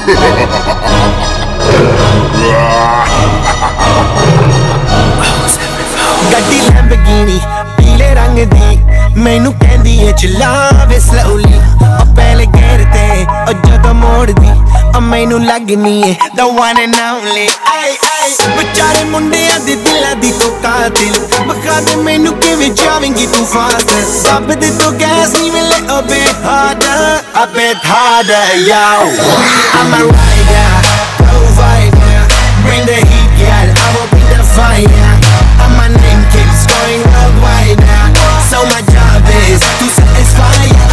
ਗੱਡੀ ਲੈਂਬਰਗਿਨੀ ਪੀਲੇ ਰੰਗ ਦੀ ਮੈਨੂੰ ਕਹਿੰਦੀ ਏ ਚਲਾਵੇ ਸਲੋਲੀ ਪਹਿਲੇ ਗੇਰ ਤੇ ਜਦੋਂ ਮੋੜਦੀ ਮੈਨੂੰ ਲੱਗਨੀ ਏ the one and only ਵਿਚਾਰੇ ਮੁੰਡਿਆਂ ਦੇ ਦਿਲਾਂ ਦੀ ਤੂੰ ਕਾਤਿਲ ਬਖਾ ਦੇ ਮੈਨੂੰ ਕਿਵੇਂ ਜਾਵੇਂਗੀ ਤੂੰ ਫਾਸਟ ਰੱਬ ਦੇ ਤੋਂ ਗੈਸ ਨਹੀਂ ਮਿਲੇ a bit harder yo I'm a rider provider bring the heat girl I will bring the fire and my name keeps going worldwide now so my job is to satisfy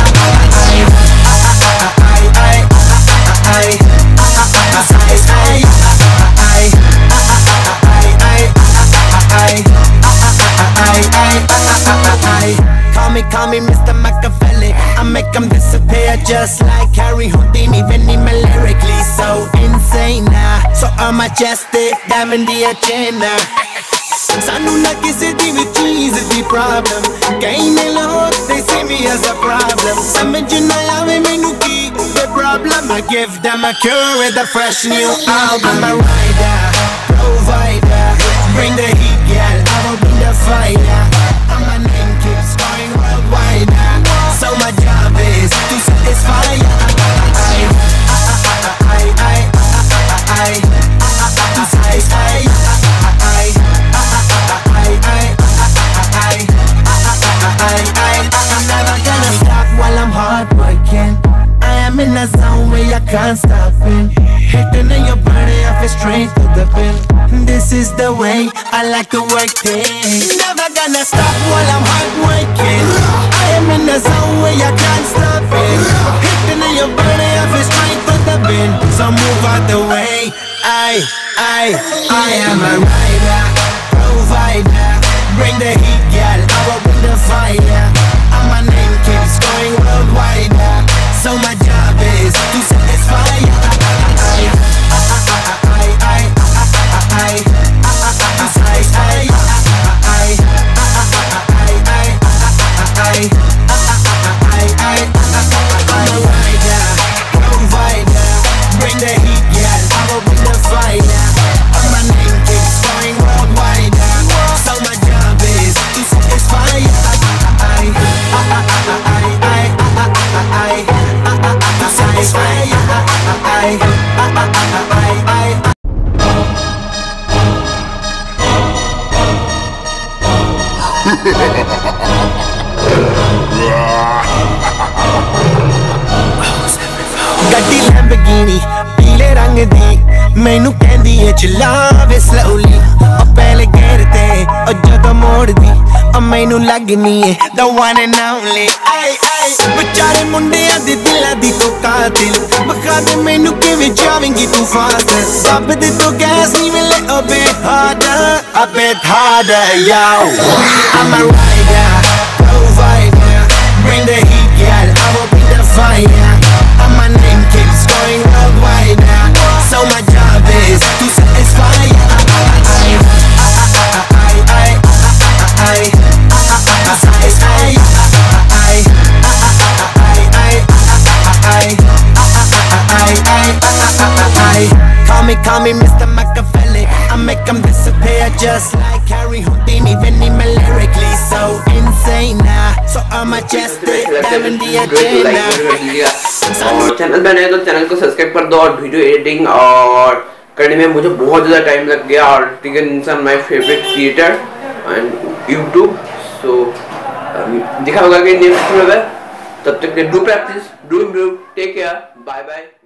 Call me Mr. Machiavelli I make them disappear just like Harry Houdini When I'm lyrically so insane So I'm majestic, diamond the agenda Sanu na kisi di vi cheese di problem Kahin look, they see me as a problem Samajh na aave mainu ki the problem I give them a cure with a fresh new album I'm a rider, provider Bring the heat, girl, I will bring the fire And my name keeps going worldwide So my job is to satisfy To satisfy I'm never gonna stop while I'm hard working I am in a zone where I can't stop it Hitting in your body, I feel straight to the bill This is the way I like to work things Never gonna stop while I'm hard working I am in a zone where I can't stop it Hitting in your body, I feel straight to the bill So move out the way I am a rider, provider Bring the heat, girl, I will bring the fire And my name keeps going worldwide So my job is to satisfy ਗੱਡੀ Lamborghini ਪੀਲੇ ਰੰਗ ਦੀ ਮੈਨੂੰ ਕਹਿੰਦੀ ਏ ਚਲਾਵੇ slowly ਪਹਿਲੇ ਗੇਰ ਤੇ ਜਦੋਂ ਮੋੜਦੀ ਮੈਨੂੰ ਲੱਗਨੀ ਏ the one and only ਵਿਚਾਰੇ ਮੁੰਡਿਆਂ ਦੇ ਦਿਲਾਂ ਦੀ ਤੂੰ ਕਾਤਿਲ ਬਖਾ ਦੇ ਮੈਨੂੰ ਕਿਵੇਂ ਜਾਵੇਂਗੀ ਤੂੰ ਫਾਸਟ ਰੱਬ ਦੇ ਤੋਂ ਗੈਸ ਨਹੀਂ ਮਿਲੇ a bit harder yo I'm a rider, provider Bring the heat, girl, I will bring the fire And my name keeps going worldwide So my job is to satisfy Call me Mr. Machiavelli I make them disappear just like Harry Houdini When I'm lyrically so insane So I'm majestic, diamond the agenda और channel पे नए तो channel को subscribe कर दो और video editing और करने में मुझे बहुत ज़्यादा टाइम लग गया और ठीक है इंसान my favourite creator and YouTube so दिखा होगा कि नेक्स्ट में तब तक do practice do improve take care bye bye